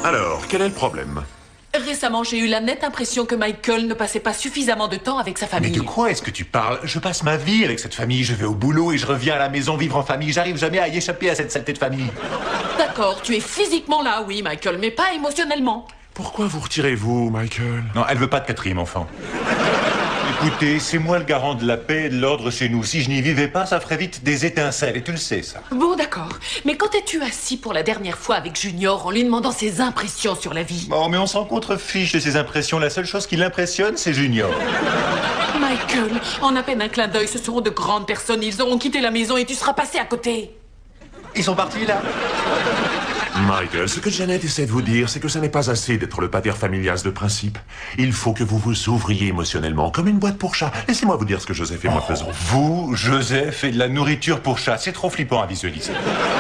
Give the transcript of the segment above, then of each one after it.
Alors, quel est le problème? Récemment, j'ai eu la nette impression que Michael ne passait pas suffisamment de temps avec sa famille. Mais de quoi est-ce que tu parles? Je passe ma vie avec cette famille, je vais au boulot et je reviens à la maison vivre en famille. J'arrive jamais à y échapper à cette saleté de famille. D'accord, tu es physiquement là, oui, Michael, mais pas émotionnellement. Pourquoi vous retirez-vous, Michael? Non, elle veut pas de quatrième enfant. Écoutez, c'est moi le garant de la paix et de l'ordre chez nous. Si je n'y vivais pas, ça ferait vite des étincelles, et tu le sais, ça. Bon, d'accord. Mais quand es-tu assis pour la dernière fois avec Junior en lui demandant ses impressions sur la vie? Bon, mais on s'en contrefiche de ses impressions. La seule chose qui l'impressionne, c'est Junior. Michael, en à peine un clin d'œil, ce seront de grandes personnes. Ils auront quitté la maison et tu seras passé à côté. Ils sont partis, là? Michael, ce que Janet essaie de vous dire, c'est que ça n'est pas assez d'être le pater familias de principe. Il faut que vous vous ouvriez émotionnellement, comme une boîte pour chat. Laissez-moi vous dire ce que Joseph et moi faisons. Vous, Joseph, et de la nourriture pour chat. C'est trop flippant à visualiser.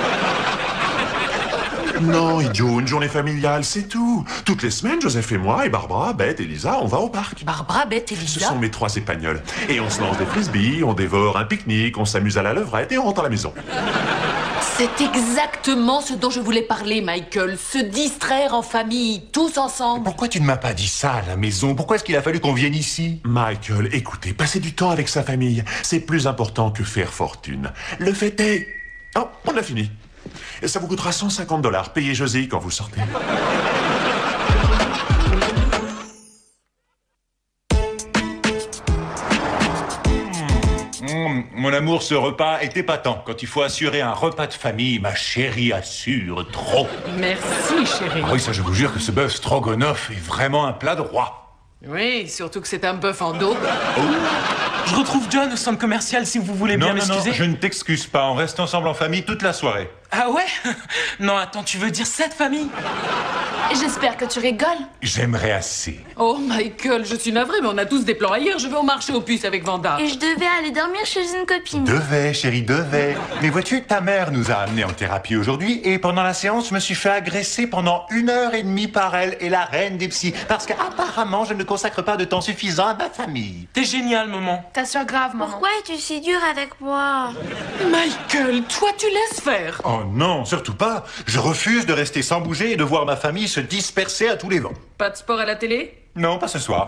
Non, idiot, une journée familiale, c'est tout. Toutes les semaines, Joseph et moi, et Barbara, Beth et Lisa, on va au parc. Barbara, Beth et Ce Lisa? sont mes 3 épagnols. Et on se lance des frisbees, on dévore un pique-nique, on s'amuse à la levrette et on rentre à la maison. C'est exactement ce dont je voulais parler, Michael. Se distraire en famille, tous ensemble. Pourquoi tu ne m'as pas dit ça à la maison? Pourquoi est-ce qu'il a fallu qu'on vienne ici? Michael, écoutez, passer du temps avec sa famille, c'est plus important que faire fortune. Le fait est... Oh, on a fini. Et ça vous coûtera $150. Payez Josie quand vous sortez. Mon amour, ce repas est épatant. Quand il faut assurer un repas de famille, ma chérie assure trop. Merci, chérie. Ah oui, ça, je vous jure que ce bœuf stroganoff est vraiment un plat de roi. Oui, surtout que c'est un bœuf en dos. Je retrouve John au centre commercial si vous voulez bien Non, m'excuser. je ne t'excuse pas. On reste ensemble en famille toute la soirée. Ah ouais? Non, attends, tu veux dire cette famille? J'espère que tu rigoles. J'aimerais assez. Oh, Michael, je suis navrée, mais on a tous des plans ailleurs. Je vais au marché aux puces avec Vanda. Et je devais aller dormir chez une copine. Devais, chérie, devais. Mais vois-tu, ta mère nous a amenés en thérapie aujourd'hui et pendant la séance, je me suis fait agresser pendant 1h30 par elle et la reine des psys. Parce qu'apparemment, je ne consacre pas de temps suffisant à ma famille. T'es génial, maman. T'assures grave, maman. Pourquoi es-tu si dur avec moi? Michael, toi, tu laisses faire. Oh non, surtout pas. Je refuse de rester sans bouger et de voir ma famille se disperser à tous les vents. Pas de sport à la télé? Non, pas ce soir.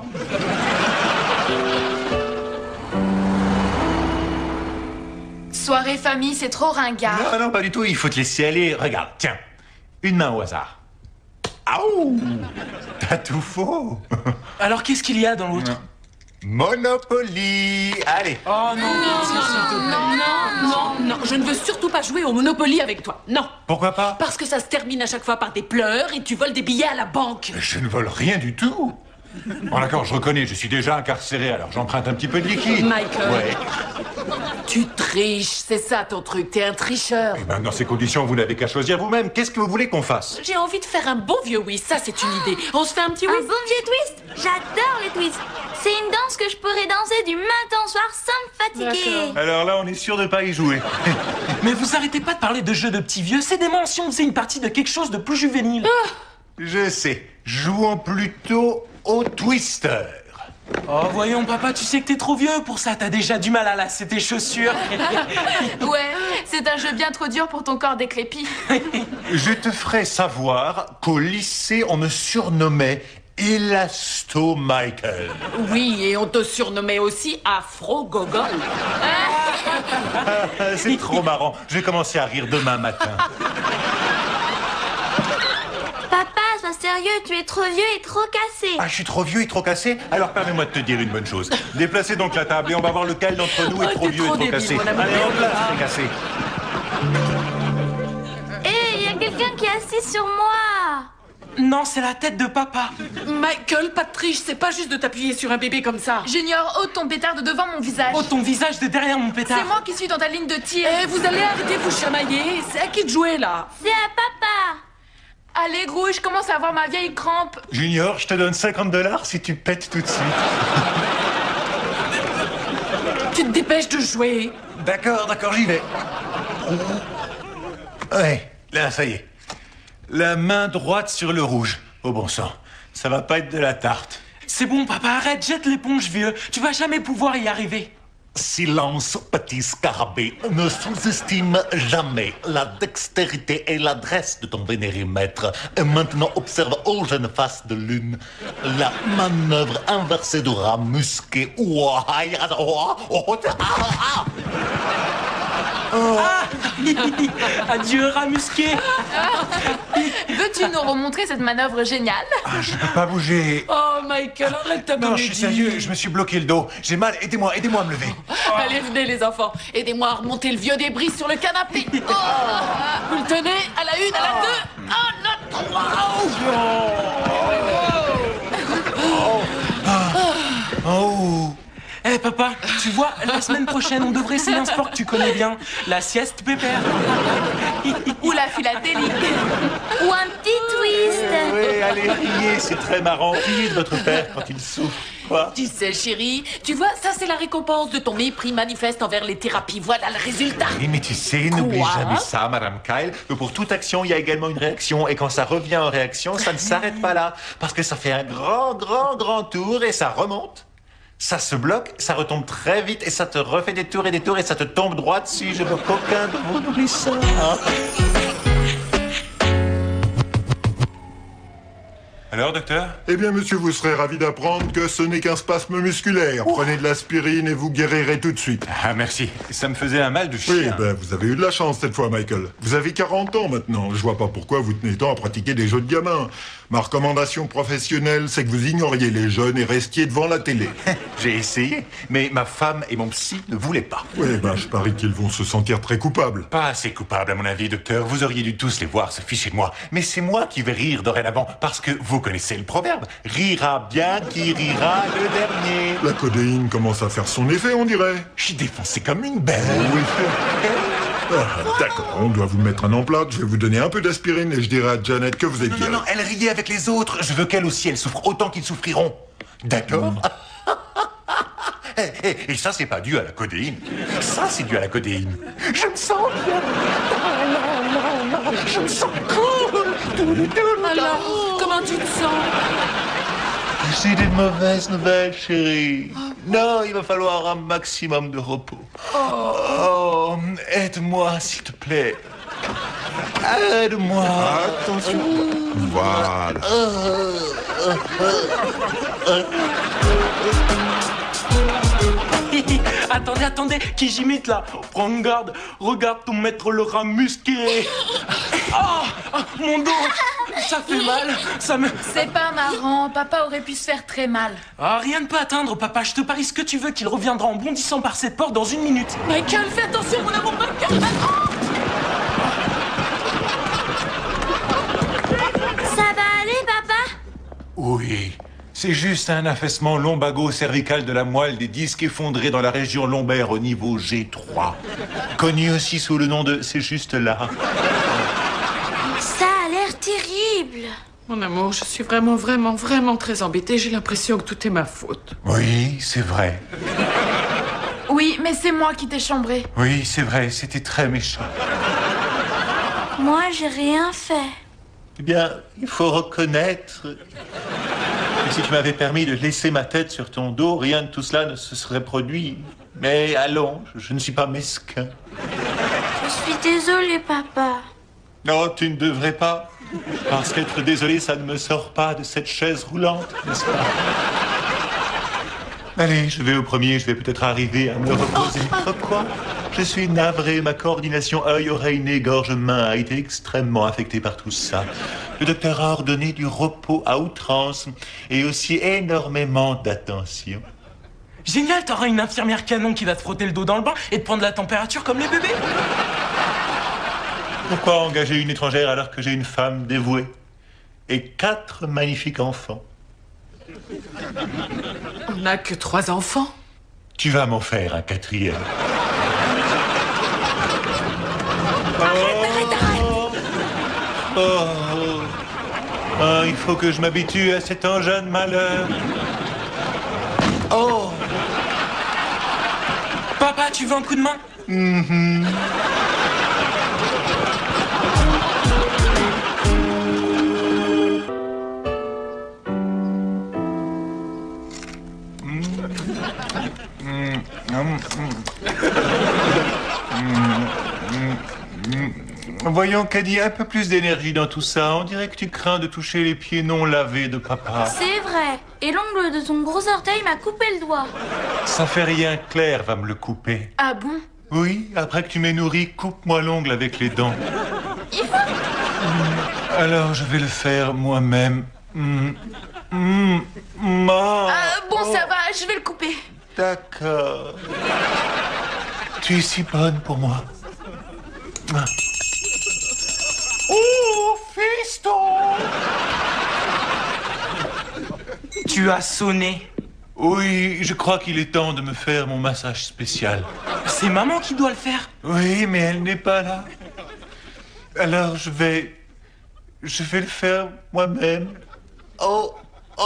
Soirée famille, c'est trop ringard. Non, pas du tout. Il faut te laisser aller. Regarde, tiens. Une main au hasard. Aouh! T'as tout faux. Alors qu'est-ce qu'il y a dans l'autre? Monopoly. Allez. Oh non, pitié, s'il te plaît. Non, je ne veux surtout pas jouer au Monopoly avec toi. Non. Pourquoi pas? Parce que ça se termine à chaque fois par des pleurs et tu voles des billets à la banque. Je ne vole rien du tout. Bon, d'accord, je reconnais, je suis déjà incarcéré, alors j'emprunte un petit peu de liquide. Michael. Ouais. Tu triches, c'est ça ton truc, t'es un tricheur. Eh ben, dans ces conditions, vous n'avez qu'à choisir vous-même. Qu'est-ce que vous voulez qu'on fasse? J'ai envie de faire un bon vieux whist, ça c'est une idée. On se fait un petit Un whist? bon vieux twist. J'adore les twists. C'est une danse que je pourrais danser du matin au soir sans me fatiguer. Alors là, on est sûr de pas y jouer. Mais vous arrêtez pas de parler de jeux de petits vieux, c'est dément si on faisait une partie de quelque chose de plus juvénile. Je sais. Jouons plutôt au twister. Oh voyons papa, tu sais que t'es trop vieux pour ça, t'as déjà du mal à lasser tes chaussures. Ouais, c'est un jeu bien trop dur pour ton corps décrépit. Je te ferai savoir qu'au lycée, on me surnommait Elasto Michael. Oui, et on te surnommait aussi Afro Gogol. C'est trop marrant. Je vais commencer à rire demain matin. Papa, sois sérieux, tu es trop vieux et trop cassé. Ah, je suis trop vieux et trop cassé? Alors permets-moi de te dire une bonne chose. Déplacez donc la table et on va voir lequel d'entre nous est Oh, trop t'es vieux trop et trop débile, cassé. mon amour. Allez, en place, c'est cassé. Hé, il y a quelqu'un qui est assis sur moi. Non, c'est la tête de papa. Michael, pas de triche, c'est pas juste de t'appuyer sur un bébé comme ça. Junior, ôte ton pétard de devant mon visage. Oh, ton visage de derrière mon pétard. C'est moi qui suis dans ta ligne de tir. Eh, vous allez arrêter de vous chamailler, c'est à qui de jouer là? C'est à papa. Allez, gros, je commence à avoir ma vieille crampe. Junior, je te donne $50 si tu pètes tout de suite. Tu te dépêches de jouer. D'accord, j'y vais. Ouais, là, ça y est. La main droite sur le rouge. Oh bon sang, ça va pas être de la tarte. C'est bon papa, arrête, jette l'éponge vieux. Tu vas jamais pouvoir y arriver. Silence, petit scarabée. Ne sous-estime jamais la dextérité et l'adresse de ton vénéré maître. Et maintenant, observe aux jeunes faces de lune la manœuvre inversée du rat musqué. Adieu, rat musqué. Veux-tu nous remontrer cette manœuvre géniale? Je ne peux pas bouger. Oh, Michael, arrête ta Non, comédie. je suis sérieux, je me suis bloqué le dos. J'ai mal, aidez-moi à me lever. Allez, venez les enfants. Aidez-moi à remonter le vieux débris sur le canapé. Oh, vous le tenez à la une, à la deux, à la trois. Oh. Eh papa, tu vois, la semaine prochaine, on devrait essayer un sport que tu connais bien, la sieste pépère. Ou la philatélie. Ou un petit twist. Oui, allez, riez, c'est très marrant. Riez de votre père quand il souffre. Quoi? Tu sais, chérie, tu vois, ça c'est la récompense de ton mépris manifeste envers les thérapies. Voilà le résultat. Oui, mais tu sais, n'oublie Quoi? jamais ça, Madame Kyle, que pour toute action, il y a également une réaction. Et quand ça revient en réaction, ça ne s'arrête pas là. Parce que ça fait un grand tour et ça remonte. Ça se bloque, ça retombe très vite et ça te refait des tours et ça te tombe droit dessus. Je veux qu'aucun de vous n'oublie ça. Hein? Alors, docteur? Eh bien, monsieur, vous serez ravi d'apprendre que ce n'est qu'un spasme musculaire. Prenez de l'aspirine et vous guérirez tout de suite. Ah, merci. Ça me faisait un mal de Oui, chien. vous avez eu de la chance cette fois, Michael. Vous avez 40 ans maintenant. Je vois pas pourquoi vous tenez tant à pratiquer des jeux de gamins. Ma recommandation professionnelle, c'est que vous ignoriez les jeunes et restiez devant la télé. J'ai essayé, mais ma femme et mon psy ne voulaient pas. Oui, je parie qu'ils vont se sentir très coupables. Pas assez coupable, à mon avis, docteur. Vous auriez dû tous les voir se ficher de moi. Mais c'est moi qui vais rire dorénavant, parce que vous connaissez le proverbe. Rira bien qui rira le dernier. La codéine commence à faire son effet, on dirait. Je suis défoncé comme une belle. Oui. D'accord, on doit vous mettre un emplâtre. Je vais vous donner un peu d'aspirine et je dirai à Janet que vous êtes guéri. Non, elle riait avec les autres. Je veux qu'elle aussi, elle souffre autant qu'ils souffriront. D'accord? Et ça, c'est pas dû à la codéine. Ça, c'est dû à la codéine. Je me sens bien. Je me sens cool. Alors, comment tu te sens? J'ai des mauvaises nouvelles, chérie. Non, il va falloir un maximum de repos. Oh, aide-moi, s'il te plaît. Aide-moi. Attention. Voilà. Attendez, qui j'imite là? Prends garde, regarde ton maître le rat musqué. Oh, mon dos, ça fait mal, ça me... C'est pas marrant, papa aurait pu se faire très mal. Ah, rien ne peut atteindre, papa, je te parie ce que tu veux qu'il reviendra en bondissant par cette porte dans 1 minute. Michael, fais attention, mon amour, Michael. Ça va aller, papa? Oui, c'est juste un affaissement lombago-cervical de la moelle des disques effondrés dans la région lombaire au niveau G3. Connu aussi sous le nom de « c'est juste là ». Ça a l'air terrible. Mon amour, je suis vraiment très embêtée. J'ai l'impression que tout est ma faute. Oui, c'est vrai. Oui, mais c'est moi qui t'ai chambré. Oui, c'est vrai, c'était très méchant. Moi, j'ai rien fait. Eh bien, il faut reconnaître que si tu m'avais permis de laisser ma tête sur ton dos, rien de tout cela ne se serait produit. Mais allons, je ne suis pas mesquin. Je suis désolée, papa. Non, tu ne devrais pas. Parce qu'être désolé, ça ne me sort pas de cette chaise roulante, n'est-ce pas? Allez, je vais au premier, je vais peut-être arriver à me reposer. Quoi? Je suis navré, ma coordination œil, oreille, nez, gorge, main a été extrêmement affectée par tout ça. Le docteur a ordonné du repos à outrance et aussi énormément d'attention. Génial, t'auras une infirmière canon qui va te frotter le dos dans le bain et te prendre la température comme les bébés. Pourquoi engager une étrangère alors que j'ai une femme dévouée et 4 magnifiques enfants? On n'a que 3 enfants. Tu vas m'en faire un 4e. Oh, il faut que je m'habitue à cet engin de malheur. Oh. Papa, tu veux un coup de main? Voyons, Caddy, un peu plus d'énergie dans tout ça. On dirait que tu crains de toucher les pieds non lavés de papa. C'est vrai. Et l'ongle de ton gros orteil m'a coupé le doigt. Ça fait rien, Claire va me le couper. Ah bon? Oui, après que tu m'aies nourri, coupe-moi l'ongle avec les dents. Alors, je vais le faire moi-même. Bon, ça va, je vais le couper. D'accord. Tu es si bonne pour moi. Oh, fiston! Tu as sonné. Oui, je crois qu'il est temps de me faire mon massage spécial. C'est maman qui doit le faire. Oui, mais elle n'est pas là. Alors je vais le faire moi-même. Oh.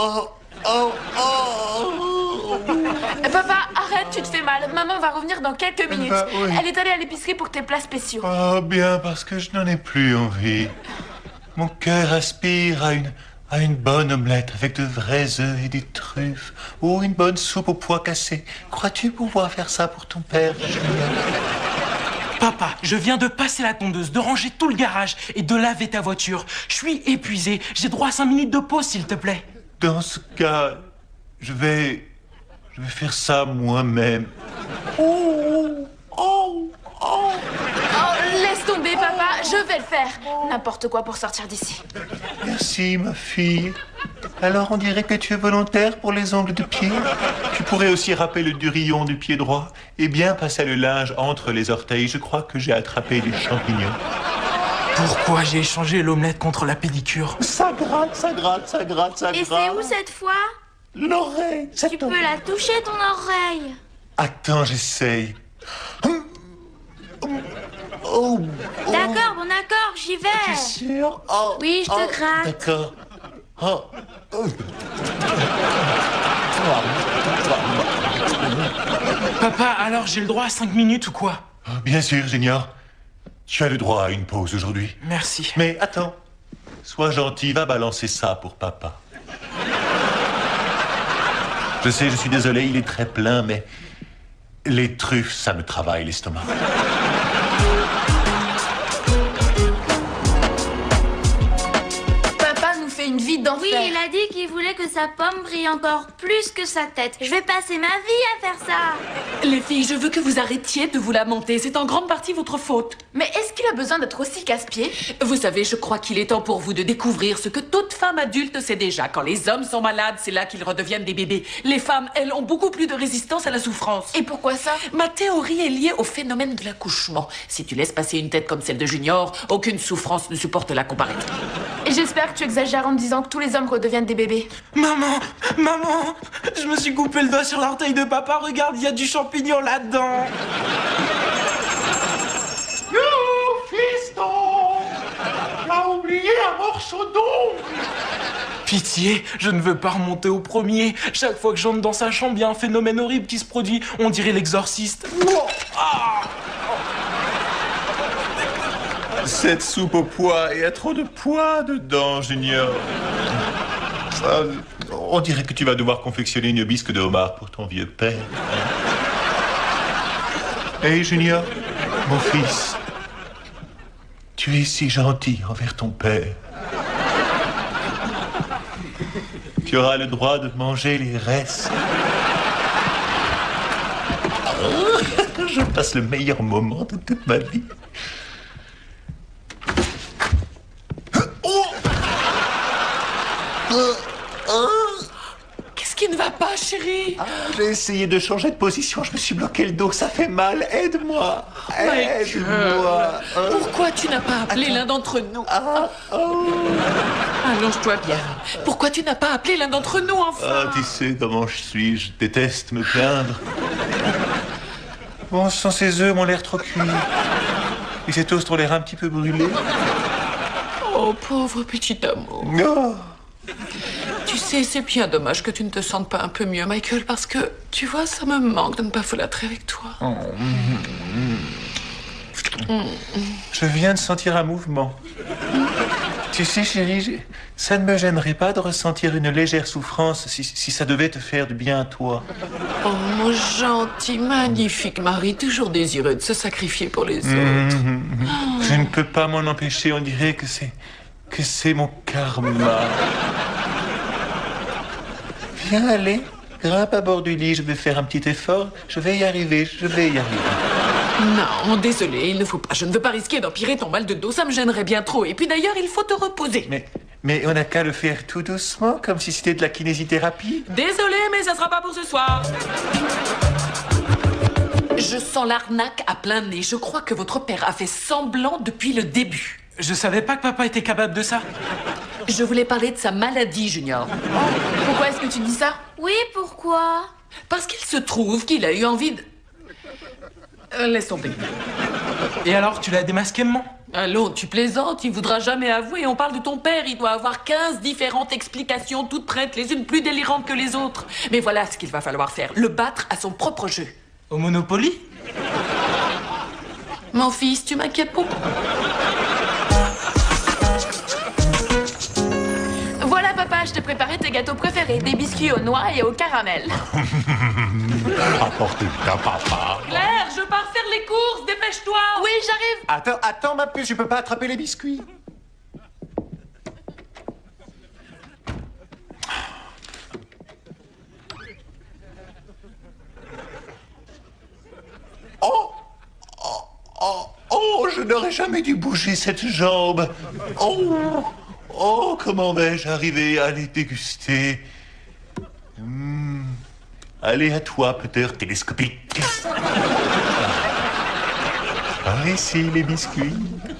Papa, arrête, tu te fais mal. Maman va revenir dans quelques minutes. Oui. Elle est allée à l'épicerie pour tes plats spéciaux. Oh, bien, parce que je n'en ai plus envie. Mon cœur aspire à une bonne omelette avec de vrais œufs et des truffes. Ou une bonne soupe aux pois cassés. Crois-tu pouvoir faire ça pour ton père, Julien? Papa, je viens de passer la tondeuse, de ranger tout le garage et de laver ta voiture. Je suis épuisé. J'ai droit à 5 minutes de pause, s'il te plaît. Dans ce cas, je vais faire ça moi-même. Oh, laisse tomber, papa, je vais le faire. N'importe quoi pour sortir d'ici. merci, ma fille. Alors, on dirait que tu es volontaire pour les ongles de pied. Tu pourrais aussi râper le durillon du pied droit et bien passer le linge entre les orteils. Je crois que j'ai attrapé des champignons. Pourquoi j'ai échangé l'omelette contre la pédicure? Ça gratte, ça gratte, ça gratte, ça gratte. Et c'est où cette fois? L'oreille. Tu peux la toucher, ton oreille. Attends, j'essaye. Oh. D'accord, bon d'accord, j'y T'es vais. sûr? Oh. Oui, je te gratte. D'accord. Oh. Papa, alors j'ai le droit à 5 minutes ou quoi? Bien sûr, Junior. Tu as le droit à une pause aujourd'hui. Merci. Mais attends. Sois gentil, va balancer ça pour papa. Je sais, je suis désolé, il est très plein, mais les truffes, ça me travaille l'estomac. Papa nous fait une vie d'enfer. Oui, il a dit qu'il voulait que sa pomme brille encore plus que sa tête. Je vais passer ma vie à faire ça. Les filles, je veux que vous arrêtiez de vous lamenter. C'est en grande partie votre faute. Mais est-ce qu'il a besoin d'être aussi casse-pied? Vous savez, je crois qu'il est temps pour vous de découvrir ce que toute femme adulte sait déjà. Quand les hommes sont malades, c'est là qu'ils redeviennent des bébés. Les femmes, elles, ont beaucoup plus de résistance à la souffrance. Et pourquoi ça? Ma théorie est liée au phénomène de l'accouchement. Si tu laisses passer une tête comme celle de Junior, aucune souffrance ne supporte la comparaison. Et j'espère que tu exagères en me disant que tous les hommes redeviennent des bébés. Maman, je me suis coupé le doigt sur l'orteil de papa. Regarde, il y a du champignon là-dedans. Fiston! Tu as oublié un morceau d'eau! Pitié, je ne veux pas remonter au premier. Chaque fois que j'entre dans sa chambre, il y a un phénomène horrible qui se produit. On dirait l'exorciste. Cette soupe au pois, il y a trop de pois dedans, Junior. On dirait que tu vas devoir confectionner une bisque de homard pour ton vieux père. Hey, Junior, mon fils, tu es si gentil envers ton père. Tu auras le droit de manger les restes. Je passe le meilleur moment de toute ma vie. Qu'est-ce qui ne va pas, chérie? J'ai essayé de changer de position, je me suis bloqué le dos, ça fait mal. Aide-moi. Aide-moi. Pourquoi tu n'as pas appelé l'un d'entre nous? Allonge-toi bien. Pourquoi tu n'as pas appelé l'un d'entre nous, enfin? Tu sais comment je suis, je déteste me plaindre. Bon sang, ces œufs m'ont l'air trop cuits. Et ces toasts ont l'air un petit peu brûlés. Oh, pauvre petit amour. Oh. Tu sais, c'est bien dommage que tu ne te sentes pas un peu mieux, Michael, parce que, tu vois, ça me manque de ne pas folâtrer avec toi. Je viens de sentir un mouvement. Tu sais, chérie, ça ne me gênerait pas de ressentir une légère souffrance si ça devait te faire du bien à toi. Oh, mon gentil, magnifique mari, toujours désireux de se sacrifier pour les autres. Je ne peux pas m'en empêcher, on dirait que c'est mon karma. Viens, allez, grimpe à bord du lit, je vais faire un petit effort. Je vais y arriver. Non, désolé, il ne faut pas. Je ne veux pas risquer d'empirer ton mal de dos, ça me gênerait bien trop. Et puis d'ailleurs, il faut te reposer. Mais on n'a qu'à le faire tout doucement, comme si c'était de la kinésithérapie. Désolé, mais ça sera pas pour ce soir. Je sens l'arnaque à plein nez. Je crois que votre père a fait semblant depuis le début. Je savais pas que papa était capable de ça. Je voulais parler de sa maladie, Junior. Pourquoi est-ce que tu dis ça? Oui, pourquoi? Parce qu'il se trouve qu'il a eu envie de... laisse tomber. Et alors, tu l'as démasqué, maman? Allô, tu plaisantes, il voudra jamais avouer. On parle de ton père, il doit avoir 15 différentes explications, toutes prêtes, les unes plus délirantes que les autres. Mais voilà ce qu'il va falloir faire, le battre à son propre jeu. Au Monopoly? Mon fils, tu m'inquiètes beaucoup. Voilà, papa, je t'ai préparé tes gâteaux préférés, des biscuits aux noix et au caramel. Apportez-la, papa. Claire, je pars faire les courses, dépêche-toi. Oui, j'arrive. Attends, ma puce, je peux pas attraper les biscuits. Oh, je n'aurais jamais dû bouger cette jambe. Oh, comment vais-je arriver à les déguster? Allez, à toi, peut-être télescopique. Par ici, les biscuits.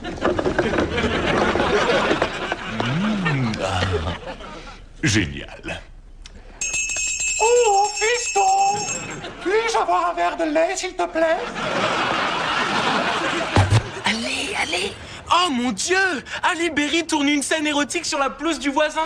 Génial. Oh, fiston! Puis-je avoir un verre de lait, s'il te plaît? Allez. Oh mon Dieu! Ali Berry tourne une scène érotique sur la pelouse du voisin.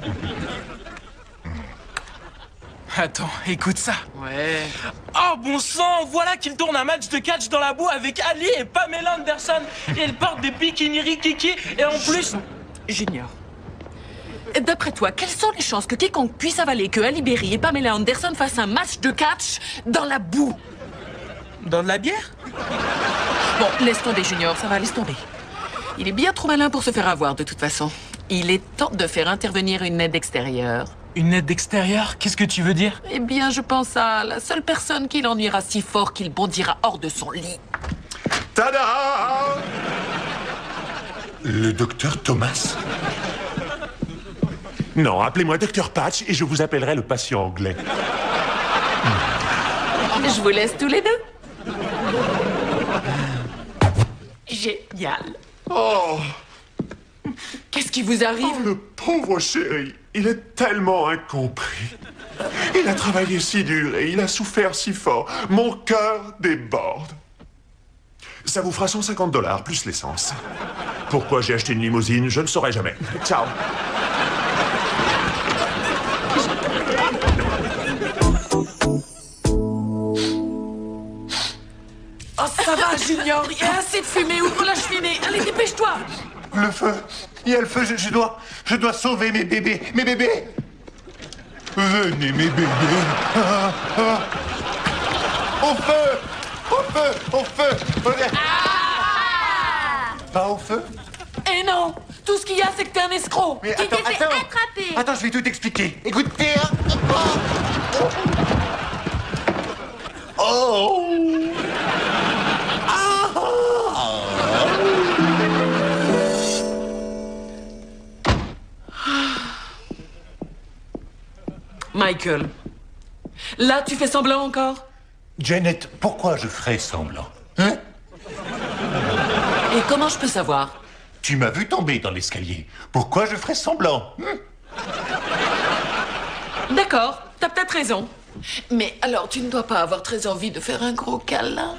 Attends, écoute ça. Ouais. Oh bon sang, voilà qu'il tourne un match de catch dans la boue avec Ali et Pamela Anderson. Et ils portent des bikinis rikiki et en plus... Junior. D'après toi, quelles sont les chances que quiconque puisse avaler que Ali Berry et Pamela Anderson fassent un match de catch dans la boue? Dans de la bière? Bon, laisse tomber, Junior, ça va, laisse tomber. Il est bien trop malin pour se faire avoir, de toute façon. Il est temps de faire intervenir une aide extérieure. Une aide extérieure? Qu'est-ce que tu veux dire? Eh bien, je pense à la seule personne qui l'ennuiera si fort qu'il bondira hors de son lit. Tada! Le docteur Thomas? Non, appelez-moi Dr Patch et je vous appellerai le patient anglais. Je vous laisse tous les deux. Génial. Oh, Qu'est-ce qui vous arrive? le pauvre chéri, il est tellement incompris. Il a travaillé si dur et il a souffert si fort. Mon cœur déborde. Ça vous fera 150 $ plus l'essence. Pourquoi j'ai acheté une limousine, je ne saurais jamais. Ciao. Oh, ça va, Junior. Il y a assez de fumée. Ouvre la cheminée. Allez, dépêche-toi. Le feu. Il y a le feu. Je dois sauver mes bébés. Mes bébés. Venez, mes bébés. Au feu. Au feu. Au feu. Pas au feu? Eh non. Tout ce qu'il y a, c'est que t'es un escroc. Mais Tu t'es fait attraper. Attends, je vais tout expliquer. Écoutez. Oh. Michael. Là, tu fais semblant encore? Janet, pourquoi je ferais semblant? Hein? Et comment je peux savoir? Tu m'as vu tomber dans l'escalier. Pourquoi je ferais semblant? D'accord, t'as peut-être raison. Mais alors, tu ne dois pas avoir très envie de faire un gros câlin?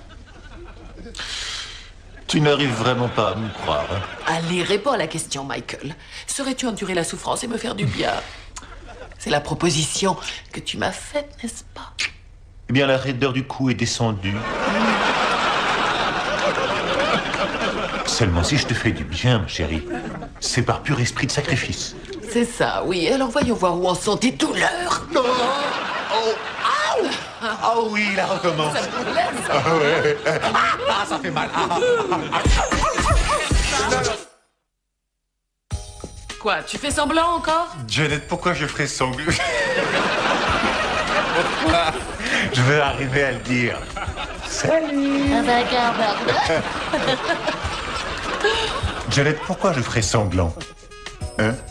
Tu n'arrives vraiment pas à me croire. Hein? Allez, réponds à la question, Michael. Saurais-tu endurer la souffrance et me faire du bien? C'est la proposition que tu m'as faite, n'est-ce pas? Eh bien, la raideur du cou est descendue. Seulement si je te fais du bien, ma chérie, c'est par pur esprit de sacrifice. C'est ça, oui. Alors voyons voir où en sont tes douleurs. Non. Oh, oh oui, la recommence. Ça vous laisse. Ah ouais. Ah, ça fait mal. Quoi, tu fais semblant encore? Janet, pourquoi je ferais semblant? Pourquoi? Je veux arriver à le dire. Salut. Janet, pourquoi je ferais semblant? Hein?